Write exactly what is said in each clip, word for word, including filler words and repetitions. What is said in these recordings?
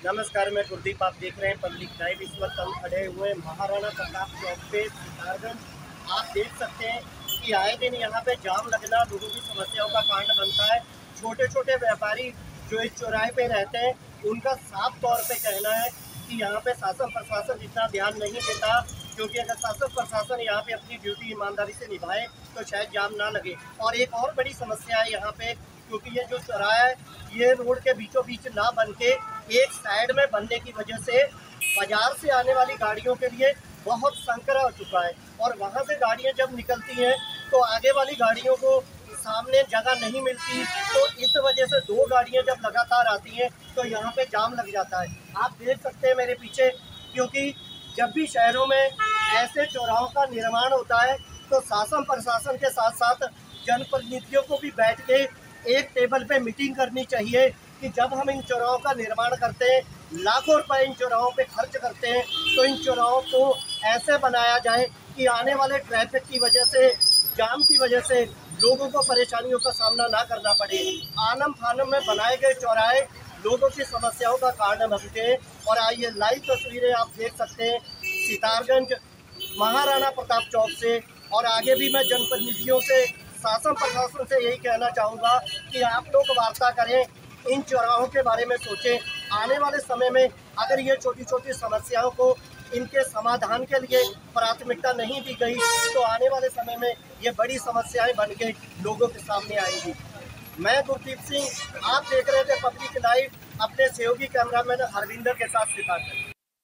नमस्कार, मैं गुरदीप। आप देख रहे हैं पब्लिक लाइव। इस वक्त हम खड़े हुए महाराणा प्रताप चौक पे सितारगंज। आप देख सकते हैं कि आए दिन यहाँ पे जाम लगना लोगों की समस्याओं का कारण बनता है। छोटे छोटे व्यापारी जो इस चौराहे पे रहते हैं, उनका साफ तौर पे कहना है कि यहाँ पे शासन प्रशासन इतना ध्यान नहीं देता, क्योंकि अगर शासन प्रशासन यहाँ पे अपनी ड्यूटी ईमानदारी से निभाए तो शायद जाम ना लगे। और एक और बड़ी समस्या है यहाँ पे, क्योंकि ये जो चौराहा है ये रोड के बीचों बीच ना बन के एक साइड में बनने की वजह से बाजार से आने वाली गाड़ियों के लिए बहुत संकरा हो चुका है। और वहाँ से गाड़ियाँ जब निकलती हैं तो आगे वाली गाड़ियों को सामने जगह नहीं मिलती, तो इस वजह से दो गाड़ियाँ जब लगातार आती हैं तो यहाँ पे जाम लग जाता है। आप देख सकते हैं मेरे पीछे, क्योंकि जब भी शहरों में ऐसे चौराहों का निर्माण होता है तो शासन प्रशासन के साथ साथ जनप्रतिनिधियों को भी बैठ के एक टेबल पे मीटिंग करनी चाहिए कि जब हम इन चौराहों का निर्माण करते हैं, लाखों रुपए इन चौराहों पे खर्च करते हैं, तो इन चौराहों को ऐसे बनाया जाए कि आने वाले ट्रैफिक की वजह से, जाम की वजह से लोगों को परेशानियों का सामना ना करना पड़े। आनम फानम में बनाए गए चौराहे लोगों की समस्याओं का कारण बनते हैं। और आइए लाइव तस्वीरें आप देख सकते हैं सितारगंज महाराणा प्रताप चौक से। और आगे भी मैं जनप्रतिनिधियों से, शासन प्रशासन से यही कहना चाहूँगा कि आप लोग वार्ता करें, इन चौराहों के बारे में सोचें। आने वाले समय में अगर ये छोटी छोटी समस्याओं को, इनके समाधान के लिए प्राथमिकता नहीं दी गई तो आने वाले समय में ये बड़ी समस्याएं बन के लोगों के सामने आएगी। मैं गुरदीप सिंह, आप देख रहे थे पब्लिक लाइव, अपने सहयोगी कैमरामैन हरविंदर के साथ सितारगंज।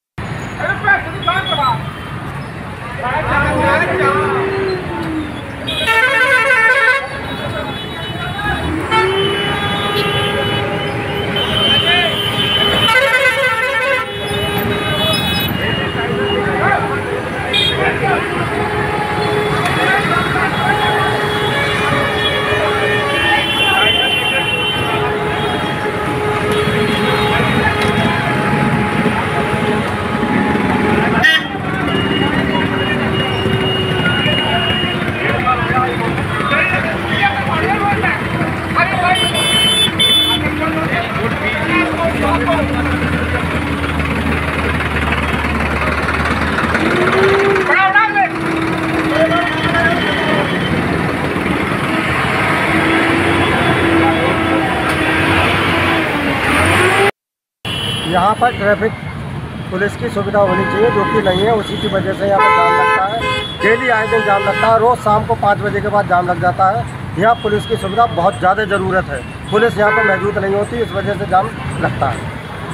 यहाँ पर ट्रैफिक पुलिस की सुविधा होनी चाहिए, जो कि नहीं है। उसी की वजह से यहाँ पर जाम लगता है। डेली आए दिन जाम लगता है। रोज़ शाम को पाँच बजे के बाद जाम लग जाता है। यहाँ पुलिस की सुविधा बहुत ज़्यादा ज़रूरत है। पुलिस यहाँ पर मौजूद नहीं होती, इस वजह से जाम लगता है।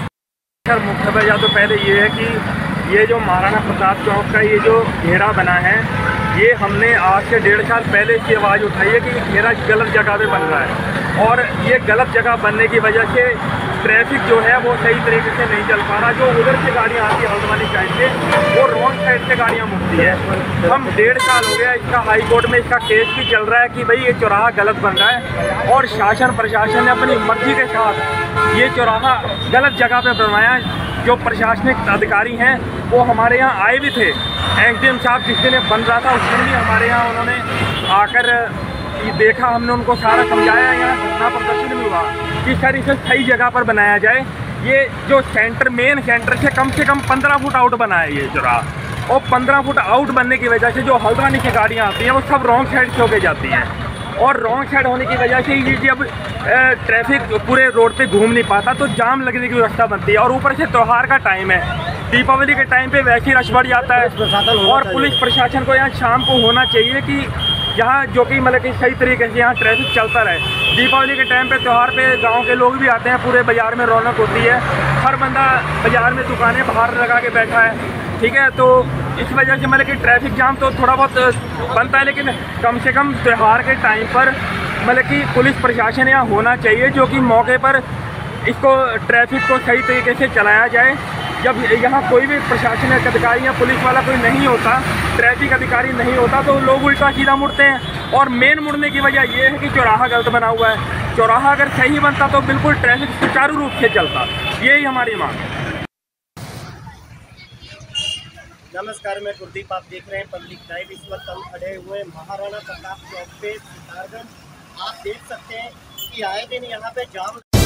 सर, मुख्य वजह तो पहले ये है कि ये जो महाराणा प्रताप चौक का ये जो घेरा बना है, ये हमने आज से डेढ़ साल पहले इसकी आवाज़ उठाई है कि घेरा गलत जगह पे बन रहा है। और ये गलत जगह बनने की वजह से ट्रैफिक जो है वो सही तरीके से नहीं चल पा रहा। जो उधर से गाड़ियाँ आती है हल्द वाली साइड से, वो रॉन्ग साइड से गाड़ियाँ मुड़ती है। हम डेढ़ साल हो गया, इसका हाई कोर्ट में इसका केस भी चल रहा है कि भाई ये चौराहा गलत बन रहा है। और शासन प्रशासन ने अपनी मर्जी के साथ ये चौराहा गलत जगह पे बनवाया। जो प्रशासनिक अधिकारी हैं वो हमारे यहाँ आए भी थे। एस डी एम साहब जिस दिन बन रहा था उस दिन भी हमारे यहाँ उन्होंने आकर ये देखा, हमने उनको सारा समझाया। यहाँ धरना प्रदर्शन भी हुआ कि सर इसे सही जगह पर बनाया जाए। ये जो सेंटर, मेन सेंटर से कम से कम पंद्रह फुट आउट बना है ये चौराहा। और पंद्रह फुट आउट बनने की वजह से जो हल्द्वानी से गाड़ियाँ आती हैं वो सब रॉन्ग साइड से होके जाती हैं। और रॉन्ग साइड होने की वजह से ये जब ट्रैफिक पूरे रोड पे घूम नहीं पाता तो जाम लगने की व्यवस्था बनती है। और ऊपर से त्यौहार का टाइम है, दीपावली के टाइम पे वैसे ही रश बढ़ जाता है। और पुलिस प्रशासन को यहाँ शाम को होना चाहिए कि यहाँ जो कि मतलब कि सही तरीके से यहाँ ट्रैफिक चलता रहे। दीपावली के टाइम पे, त्यौहार पे गांव के लोग भी आते हैं, पूरे बाज़ार में रौनक होती है। हर बंदा बाज़ार में दुकानें बाहर लगा के बैठा है, ठीक है। तो इस वजह से मतलब कि ट्रैफिक जाम तो थोड़ा बहुत बनता है, लेकिन कम से कम त्यौहार के टाइम पर मतलब कि पुलिस प्रशासन यहाँ होना चाहिए, जो कि मौके पर इसको ट्रैफिक को सही तरीके से चलाया जाए। जब यहाँ कोई भी प्रशासनिक अधिकारी या पुलिस वाला कोई नहीं होता, ट्रैफिक अधिकारी नहीं होता, तो लोग उल्टा सीधा मुड़ते हैं। और मेन मुड़ने की वजह ये है कि चौराहा गलत बना हुआ है। चौराहा अगर सही बनता तो बिल्कुल ट्रैफिक सुचारू रूप से चलता। यही हमारी मांग है। नमस्कार, मैं गुरदीप। आप देख रहे हैं पब्लिक लाइव। इस वक्त हम खड़े हुए महाराणा प्रताप चौक पे सितारगंज। आप देख सकते हैं कि आए दिन यहाँ पे जाम